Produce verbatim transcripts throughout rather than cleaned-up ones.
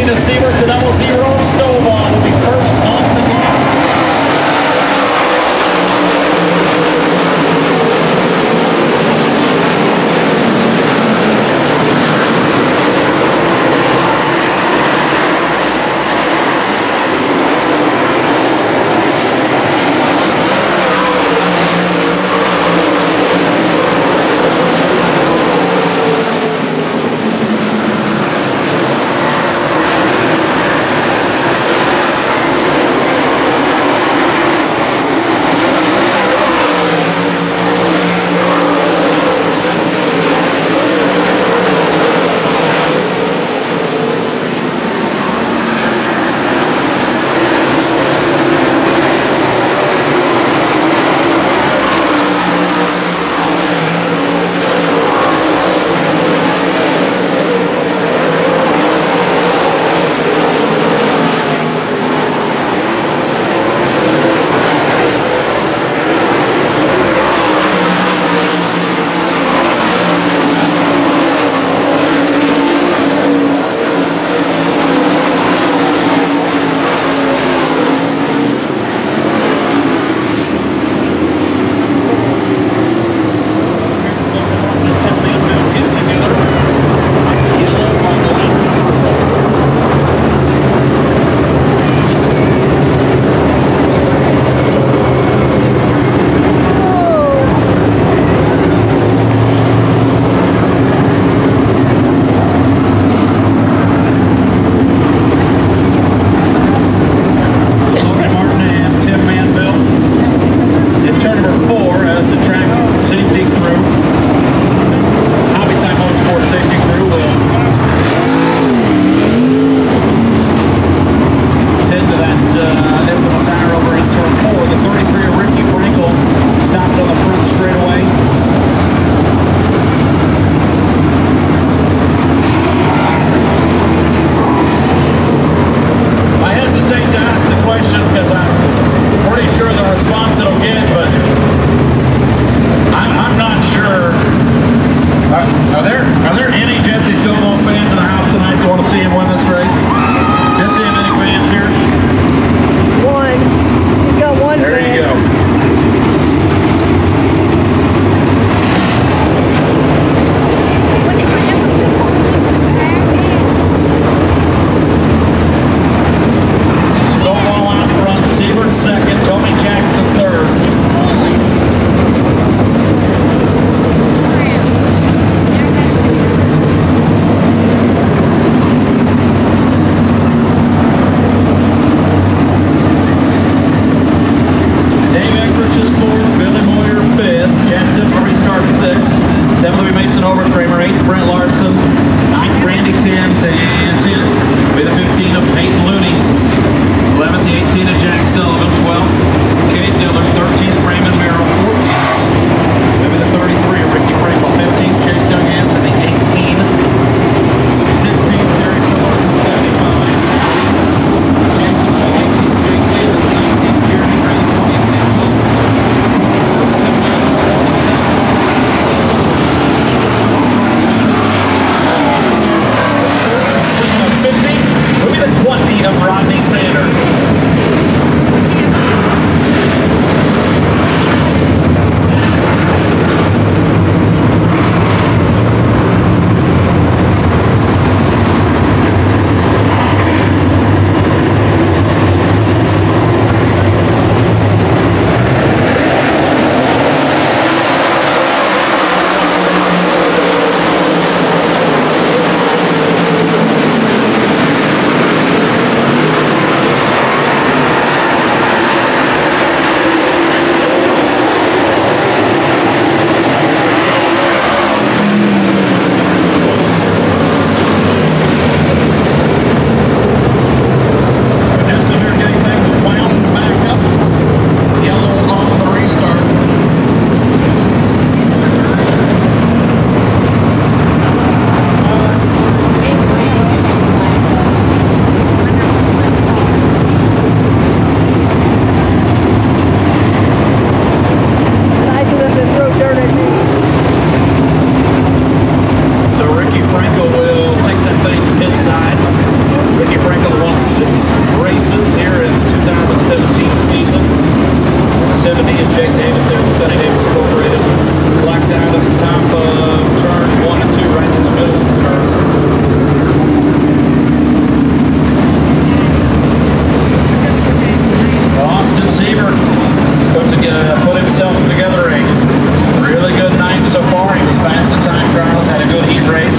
to Siebert, the double zero. Stovall will be first on the gate. Ricky Michael won six races here in the two thousand seventeen season. seventy and Jake Davis there with Sonny Davis Incorporated. Blacked out at the top of turn one and two, right in the middle of the turn. Austin Siebert put, together, put himself together a really good night so far. He was fast in time trials, had a good heat race.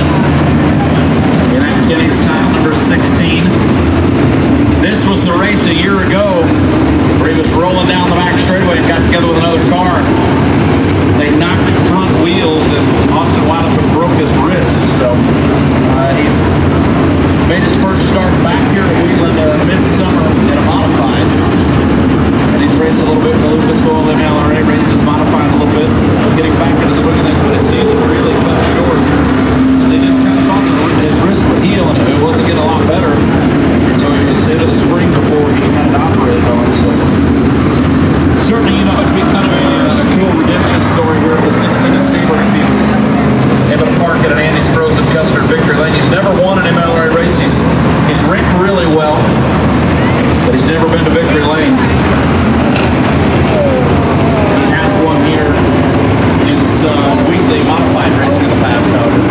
In at Kenny's time, number sixteen. This was the race a year ago where he was rolling down the back straightaway and got together with another car. They knocked front wheels and Austin wound up and broke his wrist. So uh, he made his first start back here at Wheeling uh, midsummer in a modified. And he's raced a little bit in the Lucas Oil M L R A, raced his modified a little bit, getting back in the swing of things, but his season really fell short. They just kind of thought his wrist would heal and it wasn't getting a lot better. So he was into the spring before he had it operated on. So certainly, you know, it'd be kind of a, a cool redemption story here at the sixteen to see where he was able to park at an Andy's Frozen Custard victory lane. He's never won an M L R A race. He's, he's ripped really well, but he's never been to victory lane. He has one here in some weekly modified racing in the past, however.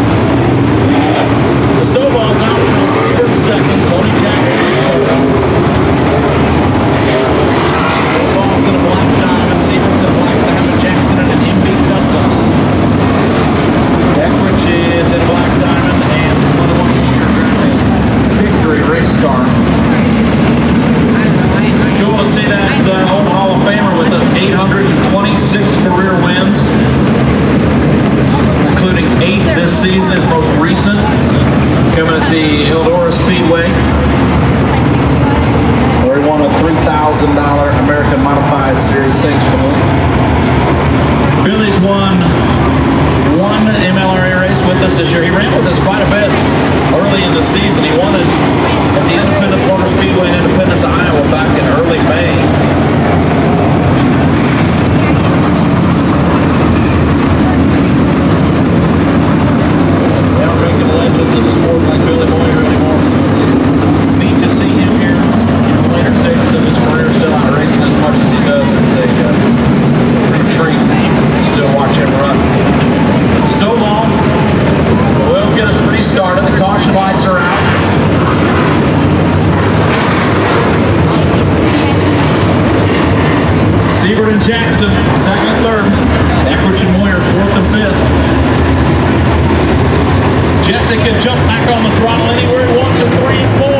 The Snowball's out from Stephen second, Tony Jackson is third. Snowball's in a black diamond, Stevens in a black diamond, Jackson in an M B Customs. Eckridge is in a black diamond and twenty-one year driving victory race car. Cool to see that uh, old Hall of Famer with us, eight hundred twenty-six career wins, including eight this season, his most recent, coming at the Eldora Speedway, where he won a three thousand dollar American Modified Series sanctionable. Billy's won one M L R A race with us this year. He ran with us quite a bit early in the season. He won it at the Independence Motor Speedway in Independence, Iowa back in early May. They aren't making legends of the sport like Billy Moyer anymore, so it's neat to see him here in the later stages of his career still out racing as much as he does. It's a uh, true treat to still watch him run. Stovall will get us restarted. The caution lights are out. Siebert and Jackson, second and third. Eckridge and Moyer, fourth and fifth. Jessica jumped back on the throttle anywhere he wants at three and four.